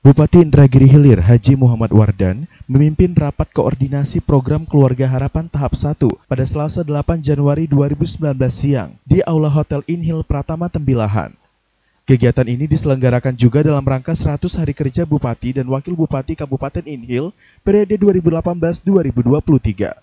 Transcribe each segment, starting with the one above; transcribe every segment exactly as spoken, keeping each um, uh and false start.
Bupati Indragiri Hilir Haji Muhammad Wardan memimpin rapat koordinasi program Keluarga Harapan tahap satu pada Selasa delapan Januari dua ribu sembilan belas siang di Aula Hotel Inhil Pratama Tembilahan. Kegiatan ini diselenggarakan juga dalam rangka seratus Hari Kerja Bupati dan Wakil Bupati Kabupaten Inhil periode dua ribu delapan belas sampai dua ribu dua puluh tiga.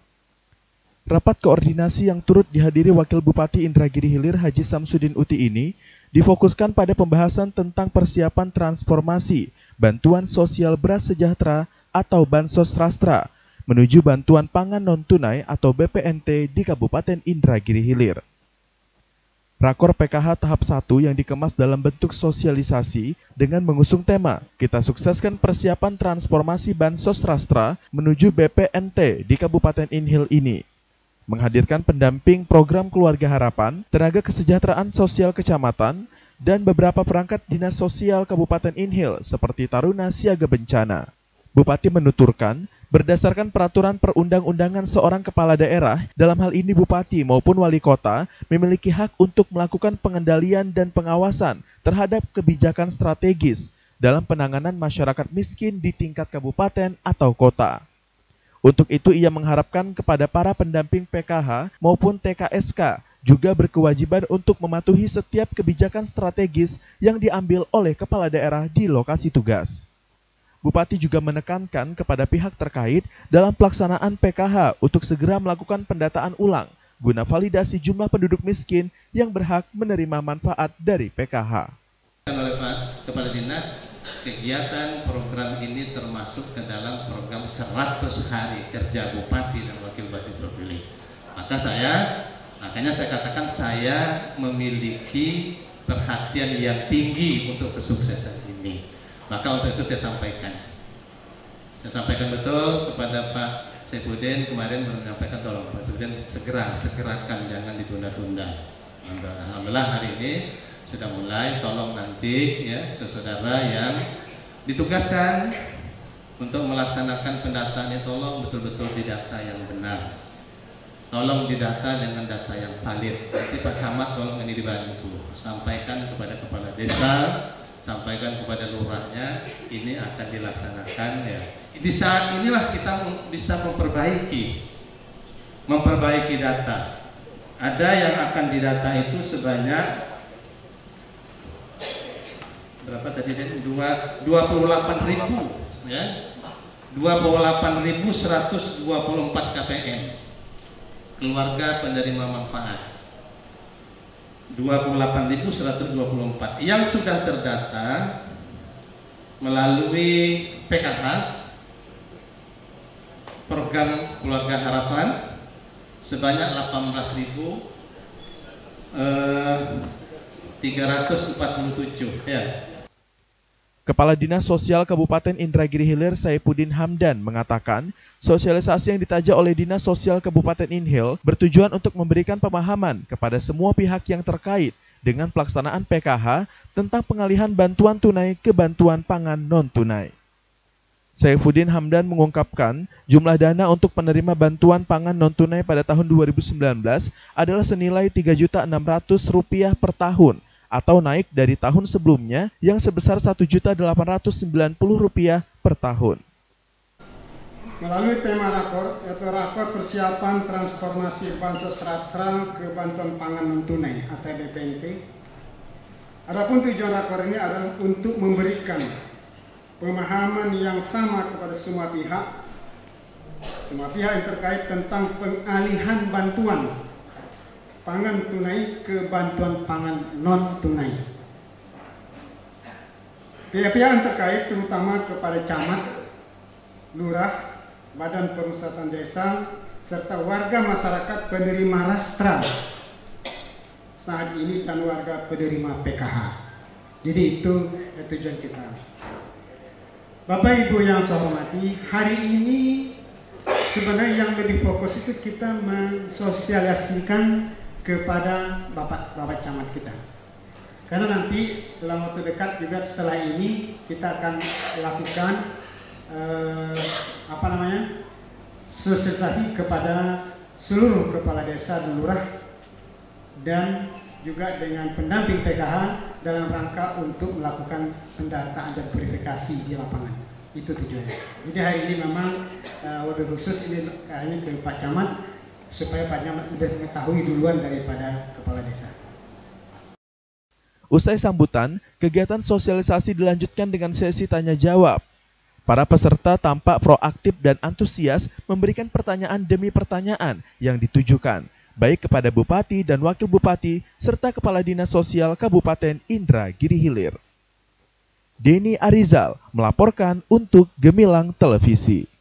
Rapat koordinasi yang turut dihadiri Wakil Bupati Indragiri Hilir Haji Samsudin Uti ini difokuskan pada pembahasan tentang persiapan transformasi bantuan sosial beras sejahtera atau Bansos Rastra menuju bantuan pangan non-tunai atau B P N T di Kabupaten Indragiri Hilir. Rakor P K H tahap satu yang dikemas dalam bentuk sosialisasi dengan mengusung tema Kita Sukseskan Persiapan Transformasi Bansos Rastra menuju B P N T di Kabupaten Inhil ini menghadirkan pendamping program Keluarga Harapan, tenaga kesejahteraan sosial kecamatan, dan beberapa perangkat dinas sosial Kabupaten Inhil seperti Taruna Siaga Bencana. Bupati menuturkan, berdasarkan peraturan perundang-undangan seorang kepala daerah, dalam hal ini Bupati maupun Wali Kota, memiliki hak untuk melakukan pengendalian dan pengawasan terhadap kebijakan strategis dalam penanganan masyarakat miskin di tingkat kabupaten atau kota. Untuk itu ia mengharapkan kepada para pendamping P K H maupun T K S K juga berkewajiban untuk mematuhi setiap kebijakan strategis yang diambil oleh kepala daerah di lokasi tugas. Bupati juga menekankan kepada pihak terkait dalam pelaksanaan P K H untuk segera melakukan pendataan ulang guna validasi jumlah penduduk miskin yang berhak menerima manfaat dari P K H. Oleh Pak Kepala Dinas, kegiatan program ini termasuk ke dalam program seratus hari kerja Bupati dan Wakil Bupati terpilih. Maka saya, makanya saya katakan saya memiliki perhatian yang tinggi untuk kesuksesan ini. Maka untuk itu saya sampaikan. Saya sampaikan betul kepada Pak Saifuddin kemarin menyampaikan tolong Pak Saifuddin segera, segerakan, jangan ditunda-tunda. Alhamdulillah hari ini sudah mulai, tolong nanti ya saudara yang ditugaskan untuk melaksanakan pendataannya, tolong betul-betul didata yang benar, tolong didata dengan data yang valid. Nanti Pak Camat tolong ini dibantu, sampaikan kepada kepala desa, sampaikan kepada lurahnya, ini akan dilaksanakan ya. Di saat inilah kita bisa memperbaiki memperbaiki data. Ada yang akan didata itu sebanyak berapa tadi deh? dua puluh delapan ribu ya. dua puluh delapan ribu seratus dua puluh empat K P M keluarga penerima manfaat. dua puluh delapan ribu seratus dua puluh empat yang sudah terdata melalui P K H program Keluarga Harapan sebanyak delapan belas ribu tiga ratus empat puluh tujuh ya. Kepala Dinas Sosial Kabupaten Indragiri Hilir Saifuddin Hamdan mengatakan, sosialisasi yang ditaja oleh Dinas Sosial Kabupaten Inhil bertujuan untuk memberikan pemahaman kepada semua pihak yang terkait dengan pelaksanaan P K H tentang pengalihan bantuan tunai ke bantuan pangan non-tunai. Saifuddin Hamdan mengungkapkan, jumlah dana untuk penerima bantuan pangan non-tunai pada tahun dua ribu sembilan belas adalah senilai tiga juta enam ratus rupiah per tahun, atau naik dari tahun sebelumnya yang sebesar satu juta delapan ratus sembilan puluh rupiah per tahun. Melalui tema rakor, yaitu rakor persiapan transformasi Bansos Rastra ke bantuan pangan non-tunai atau B P N T. Adapun tujuan rakor ini adalah untuk memberikan pemahaman yang sama kepada semua pihak, semua pihak yang terkait tentang pengalihan bantuan pangan tunai ke bantuan pangan non-tunai. Pihak-pihak yang terkait terutama kepada camat, lurah, badan pemusatan desa, serta warga masyarakat penerima rastra saat ini dan warga penerima P K H. Jadi itu tujuan kita. Bapak Ibu yang saya hormati, hari ini sebenarnya yang lebih fokus itu kita mensosialisasikan kepada Bapak-Bapak Camat kita. Karena nanti dalam waktu dekat juga setelah ini kita akan lakukan eh, apa namanya sosialisasi kepada seluruh kepala desa dan lurah dan juga dengan pendamping P K H dalam rangka untuk melakukan pendataan dan verifikasi di lapangan. Itu tujuannya. Jadi hari ini memang uh, wabil khusus ini kayaknya ke Pak Camat supaya Pak Camat sudah mengetahui duluan daripada kepala desa. Usai sambutan, kegiatan sosialisasi dilanjutkan dengan sesi tanya jawab. Para peserta tampak proaktif dan antusias memberikan pertanyaan demi pertanyaan yang ditujukan, baik kepada Bupati dan Wakil Bupati, serta Kepala Dinas Sosial Kabupaten Indragiri Hilir. Denny Arizal melaporkan untuk Gemilang Televisi.